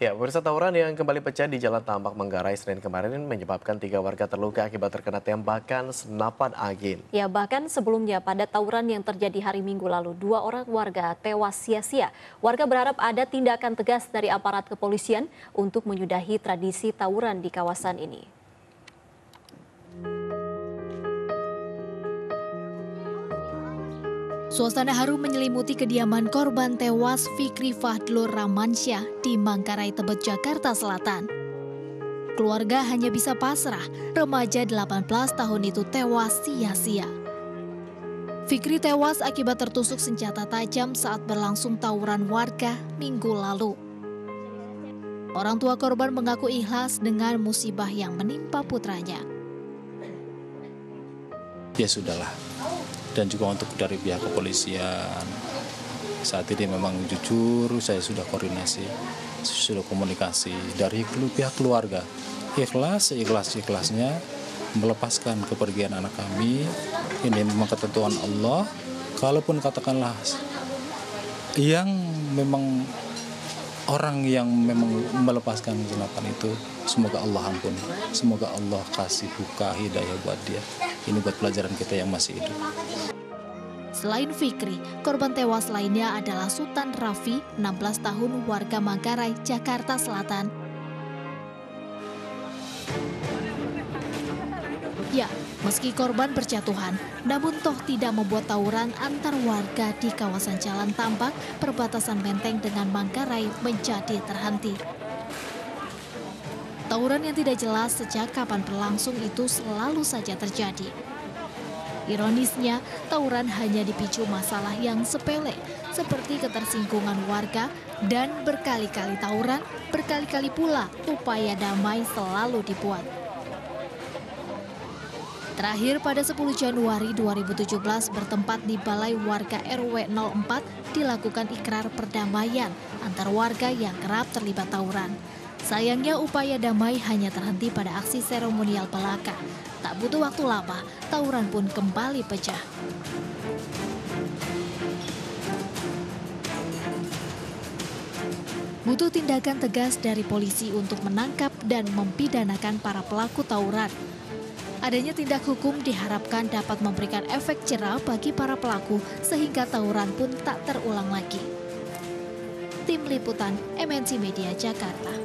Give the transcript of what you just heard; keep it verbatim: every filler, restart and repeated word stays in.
Ya, pemirsa, tawuran yang kembali pecah di Jalan Tambak Manggarai Senin kemarin menyebabkan tiga warga terluka akibat terkena tembakan senapan angin. Ya, bahkan sebelumnya pada tawuran yang terjadi hari Minggu lalu, dua orang warga tewas sia-sia. Warga berharap ada tindakan tegas dari aparat kepolisian untuk menyudahi tradisi tawuran di kawasan ini. Suasana haru menyelimuti kediaman korban tewas Fikri Fadlur Ramansyah di Manggarai Tebet, Jakarta Selatan. Keluarga hanya bisa pasrah, remaja delapan belas tahun itu tewas sia-sia. Fikri tewas akibat tertusuk senjata tajam saat berlangsung tawuran warga Minggu lalu. Orang tua korban mengaku ikhlas dengan musibah yang menimpa putranya. Ya sudahlah. Dan juga untuk dari pihak kepolisian, saat ini memang jujur saya sudah koordinasi, sudah komunikasi dari pihak keluarga. Ikhlas, seikhlas-ikhlasnya melepaskan kepergian anak kami, ini memang ketentuan Allah. Kalaupun katakanlah yang memang orang yang memang melepaskan senapan itu, semoga Allah ampuni, semoga Allah kasih buka hidayah buat dia. Ini buat pelajaran kita yang masih hidup. Selain Fikri, korban tewas lainnya adalah Sultan Rafi, enam belas tahun, warga Manggarai, Jakarta Selatan. Ya, meski korban berjatuhan, namun toh tidak membuat tawuran antar warga di kawasan Jalan Tambak, perbatasan Menteng dengan Manggarai menjadi terhenti. Tawuran yang tidak jelas sejak kapan berlangsung itu selalu saja terjadi. Ironisnya, tawuran hanya dipicu masalah yang sepele, seperti ketersinggungan warga, dan berkali-kali tawuran, berkali-kali pula upaya damai selalu dibuat. Terakhir pada sepuluh Januari dua ribu tujuh belas bertempat di Balai Warga R W nol empat dilakukan ikrar perdamaian antar warga yang kerap terlibat tawuran. Sayangnya upaya damai hanya terhenti pada aksi seremonial belaka. Tak butuh waktu lama, tawuran pun kembali pecah. Butuh tindakan tegas dari polisi untuk menangkap dan mempidanakan para pelaku tawuran. Adanya tindak hukum diharapkan dapat memberikan efek jera bagi para pelaku sehingga tawuran pun tak terulang lagi. Tim Liputan M N C Media Jakarta.